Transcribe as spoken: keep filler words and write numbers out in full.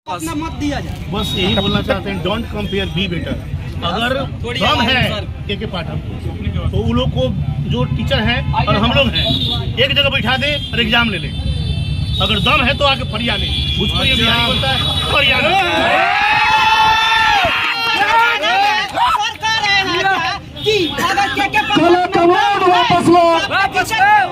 अपना मत दिया जाए। बस यही बोलना चाहते हैं, डोंट कंपेयर, बी बेटर। अगर दम है के के पाठक तो वो लोग को जो टीचर हैं और हम लोग हैं एक जगह बैठा दे और एग्जाम ले ले। अगर दम है तो आके फरिया ले, भोजपुरी बिहारी बोलता है फरिया ले।